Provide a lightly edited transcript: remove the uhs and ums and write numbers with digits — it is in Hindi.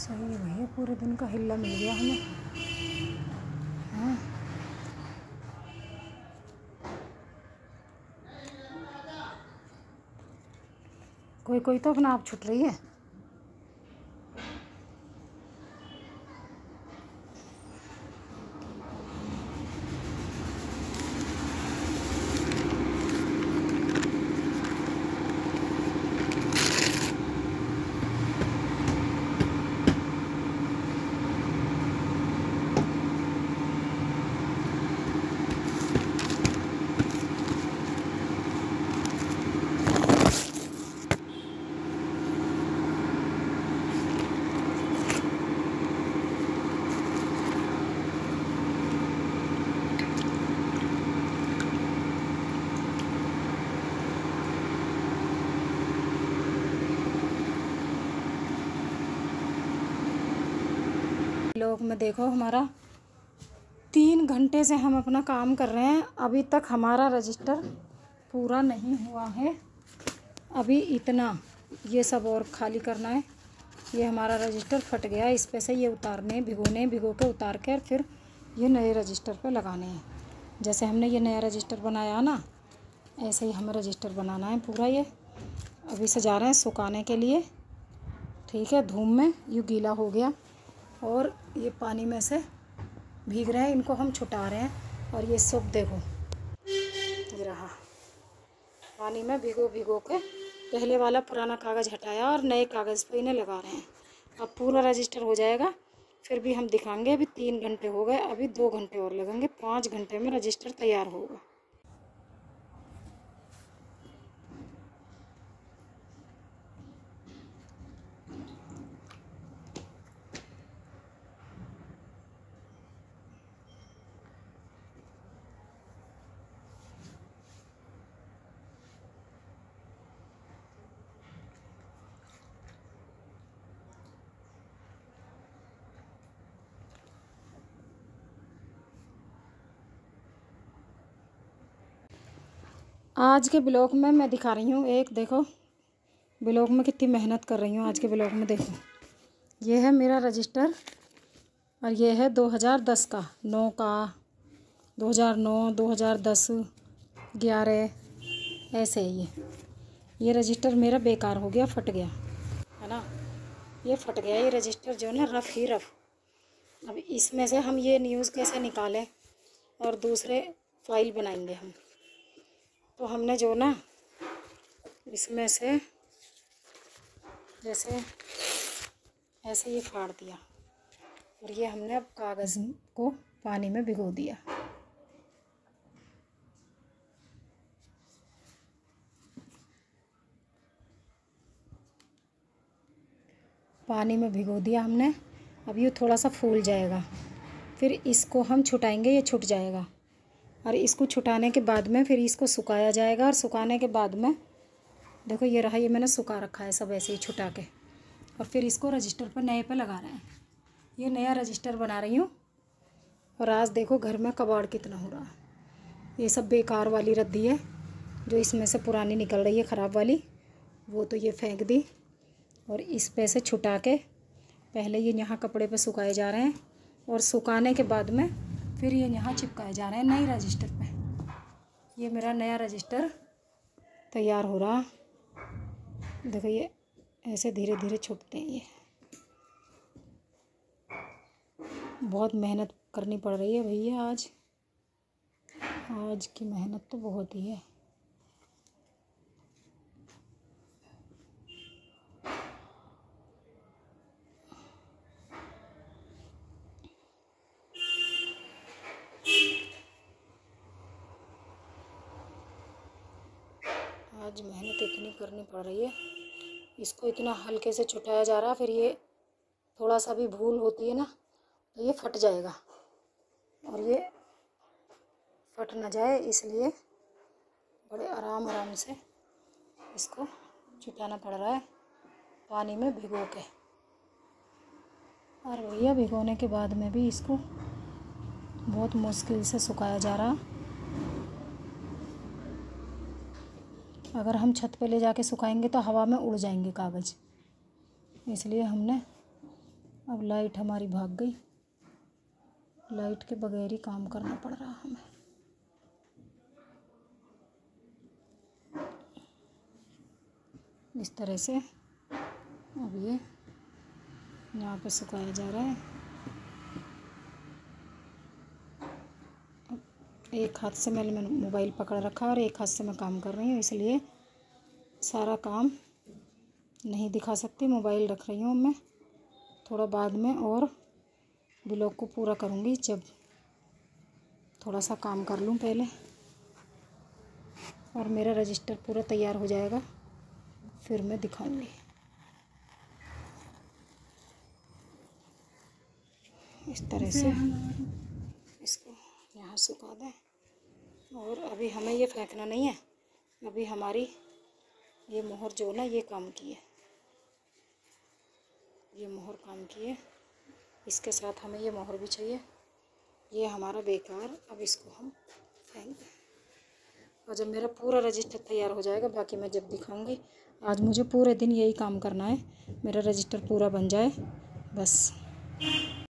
सही है भैया, पूरे दिन का हिल्ला मिल गया हमें। हाँ कोई कोई तो अपना आप छुट रही है। लोग में देखो, हमारा 3 घंटे से हम अपना काम कर रहे हैं, अभी तक हमारा रजिस्टर पूरा नहीं हुआ है। अभी इतना ये सब और खाली करना है। ये हमारा रजिस्टर फट गया, इस पे से ये उतारने, भिगोने, भिगो के उतार के और फिर ये नए रजिस्टर पे लगाने हैं। जैसे हमने ये नया रजिस्टर बनाया ना, ऐसे ही हमें रजिस्टर बनाना है पूरा। ये अभी से जा रहे हैं सुखाने के लिए, ठीक है। धूप में ये गीला हो गया और ये पानी में से भीग रहे हैं, इनको हम छुटा रहे हैं। और ये सब देखो, ये रहा पानी में भिगो भिगो के पहले वाला पुराना कागज़ हटाया और नए कागज़ पे इन्हें लगा रहे हैं। अब पूरा रजिस्टर हो जाएगा, फिर भी हम दिखाएंगे। अभी 3 घंटे हो गए, अभी 2 घंटे और लगेंगे, 5 घंटे में रजिस्टर तैयार होगा। आज के ब्लॉग में मैं दिखा रही हूँ, एक देखो ब्लॉग में कितनी मेहनत कर रही हूँ। आज के ब्लॉग में देखो, ये है मेरा रजिस्टर और ये है 2010 का, 9 का, 2009, 2010, 11 ऐसे ही। ये रजिस्टर मेरा बेकार हो गया, फट गया है ना। ये फट गया ये रजिस्टर जो है ना, रफ़ ही रफ़। अब इसमें से हम ये न्यूज़ कैसे निकालें और दूसरे फाइल बनाएंगे हम। तो हमने जो ना इसमें से जैसे ऐसे ये फाड़ दिया और ये हमने अब कागज़ को पानी में भिगो दिया। पानी में भिगो दिया हमने। अब ये थोड़ा सा फूल जाएगा, फिर इसको हम छुटाएंगे, ये छुट जाएगा। और इसको छुटाने के बाद में फिर इसको सुखाया जाएगा। और सुखाने के बाद में देखो ये रहा, ये मैंने सुखा रखा है सब ऐसे ही छुटा के। और फिर इसको रजिस्टर पर नए पे लगा रहे हैं। ये नया रजिस्टर बना रही हूँ। और आज देखो घर में कबाड़ कितना हो रहा है। ये सब बेकार वाली रद्दी है जो इसमें से पुरानी निकल रही है, ख़राब वाली, वो तो ये फेंक दी। और इस पे से छुटा के पहले ये यहाँ कपड़े पे सुखाए जा रहे हैं और सुखाने के बाद में फिर ये यहाँ चिपकाए जा रहे हैं नई रजिस्टर पे। ये मेरा नया रजिस्टर तैयार हो रहा। देखो ये ऐसे धीरे धीरे छुटते हैं। ये बहुत मेहनत करनी पड़ रही है भैया आज की मेहनत तो बहुत ही है। आज मेहनत इतनी करनी पड़ रही है, इसको इतना हल्के से छुटाया जा रहा है। फिर ये थोड़ा सा भी भूल होती है ना तो ये फट जाएगा, और ये फट ना जाए इसलिए बड़े आराम से इसको छुटाना पड़ रहा है पानी में भिगो के। और भैया भिगोने के बाद में भी इसको बहुत मुश्किल से सुखाया जा रहा। अगर हम छत पे ले जाके सुखाएंगे तो हवा में उड़ जाएंगे कागज़, इसलिए हमने अब लाइट हमारी भाग गई, लाइट के बगैर ही काम करना पड़ रहा हमें। इस तरह से अब ये यहाँ पे सुखाया जा रहा है। एक हाथ से मैंने मोबाइल पकड़ रखा और एक हाथ से मैं काम कर रही हूँ, इसलिए सारा काम नहीं दिखा सकती। मोबाइल रख रही हूँ मैं, थोड़ा बाद में और ब्लॉग को पूरा करूँगी जब थोड़ा सा काम कर लूँ पहले, और मेरा रजिस्टर पूरा तैयार हो जाएगा फिर मैं दिखाऊँगी। इस तरह से इसको यहाँ सुखा दें। और अभी हमें ये फेंकना नहीं है, अभी हमारी ये मोहर जो ना ये काम की है, ये मोहर काम की है, इसके साथ हमें ये मोहर भी चाहिए। ये हमारा बेकार, अब इसको हम फेंक दें। और जब मेरा पूरा रजिस्टर तैयार हो जाएगा बाकी मैं जब दिखाऊंगी। आज मुझे पूरे दिन यही काम करना है, मेरा रजिस्टर पूरा बन जाए बस।